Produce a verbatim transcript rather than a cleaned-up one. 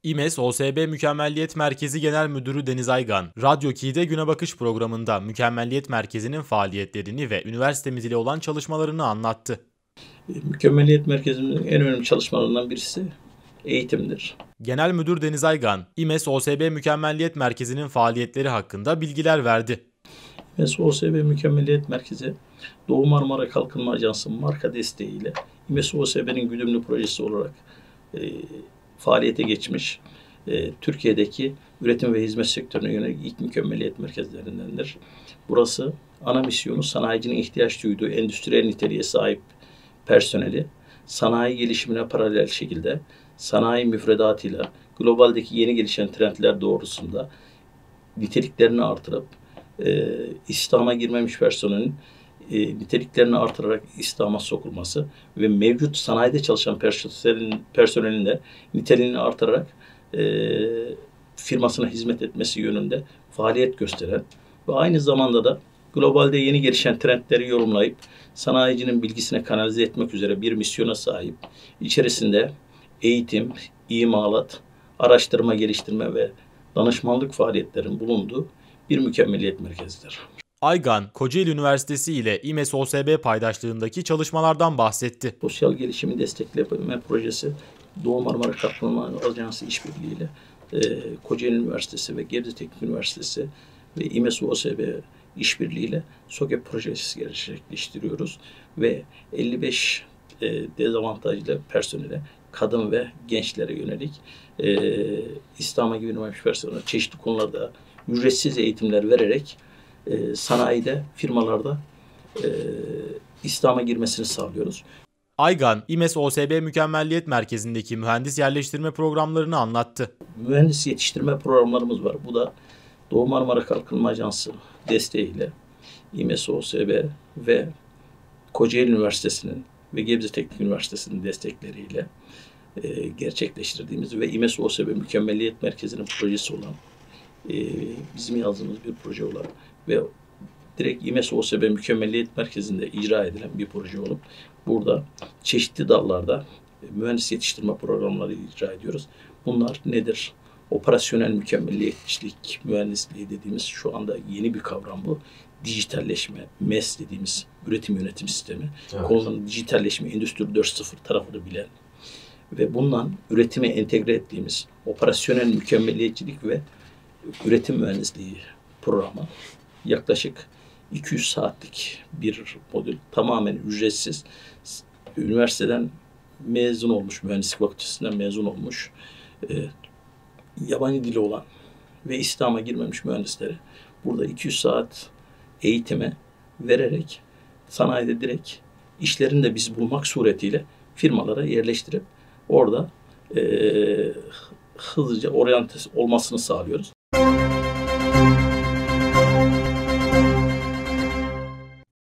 İMES O S B Mükemmelliyet Merkezi Genel Müdürü Deniz Aygan, Radyo Kİ'de Güne Bakış programında Mükemmelliyet Merkezi'nin faaliyetlerini ve üniversitemiz ile olan çalışmalarını anlattı. Mükemmelliyet Merkezimizin en önemli çalışmalarından birisi eğitimdir. Genel Müdür Deniz Aygan, İMES O S B Mükemmelliyet Merkezi'nin faaliyetleri hakkında bilgiler verdi. İMES O S B Mükemmelliyet Merkezi, Doğu Marmara Kalkınma Ajansı marka desteğiyle İMES O S B'nin güdümlü projesi olarak e, faaliyete geçmiş, e, Türkiye'deki üretim ve hizmet sektörüne yönelik ilk mükemmelliyet merkezlerindendir. Burası ana misyonu sanayicinin ihtiyaç duyduğu endüstriyel niteliğe sahip personeli, sanayi gelişimine paralel şekilde sanayi müfredatıyla globaldeki yeni gelişen trendler doğrultusunda niteliklerini artırıp e, istihdama girmemiş personelin e, niteliklerini artırarak istihdama sokulması ve mevcut sanayide çalışan personelin, personelin de niteliğini artırarak e, firmasına hizmet etmesi yönünde faaliyet gösteren ve aynı zamanda da globalde yeni gelişen trendleri yorumlayıp sanayicinin bilgisine kanalize etmek üzere bir misyona sahip, içerisinde eğitim, imalat, araştırma, geliştirme ve danışmanlık faaliyetlerinin bulunduğu bir mükemmelliyet merkezidir. Aygan, Kocaeli Üniversitesi ile İMES O S B paydaşlığındaki çalışmalardan bahsetti. Sosyal gelişimi destekleme projesi Doğu Marmara Kalkınma Ajansı işbirliğiyle e, Kocaeli Üniversitesi ve Gebze Teknik Üniversitesi ve İMES O S B işbirliğiyle SOGEP projesi gerçekleştiriyoruz ve elli beş e, dezavantajlı personele, kadın ve gençlere yönelik e, İslam'a girmemiş personel çeşitli konularda ücretsiz eğitimler vererek e, sanayide, firmalarda e, İslam'a girmesini sağlıyoruz. Aygan, İMES O S B Mükemmelliyet Merkezi'ndeki mühendis yerleştirme programlarını anlattı. Mühendis yetiştirme programlarımız var. Bu da Doğu Marmara Kalkınma Ajansı desteğiyle İMES O S B ve Kocaeli Üniversitesi'nin ve Gebze Teknik Üniversitesi'nin destekleriyle e, gerçekleştirdiğimiz ve İMES O S B Mükemmelliyet Merkezi'nin projesi olan, e, bizim yazdığımız bir proje olan ve direkt İMES O S B Mükemmelliyet Merkezi'nde icra edilen bir proje olup burada çeşitli dallarda mühendis yetiştirme programları icra ediyoruz. Bunlar nedir? Operasyonel mükemmelliyetçilik mühendisliği dediğimiz şu anda yeni bir kavram bu. Dijitalleşme, M E S dediğimiz üretim yönetim sistemi. Evet. Konuların dijitalleşme, Endüstri dört nokta sıfır tarafını bilen ve bundan üretime entegre ettiğimiz operasyonel mükemmelliyetçilik ve üretim mühendisliği programı yaklaşık iki yüz saatlik bir modül, tamamen ücretsiz. Üniversiteden mezun olmuş, mühendislik fakültesinden mezun olmuş, e, yabancı dili olan ve İslam'a girmemiş mühendisleri burada iki yüz saat eğitime vererek sanayide direkt işlerini de biz bulmak suretiyle firmalara yerleştirip orada e, hızlıca oryante olmasını sağlıyoruz.